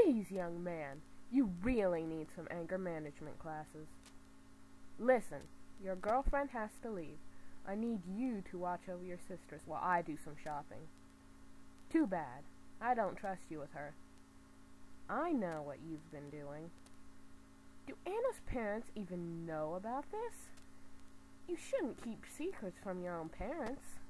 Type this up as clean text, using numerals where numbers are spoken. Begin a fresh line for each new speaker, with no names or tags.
Geez, young man, you really need some anger management classes. Listen, your girlfriend has to leave. I need you to watch over your sisters while I do some shopping. Too bad. I don't trust you with her. I know what you've been doing. Do Anna's parents even know about this? You shouldn't keep secrets from your own parents.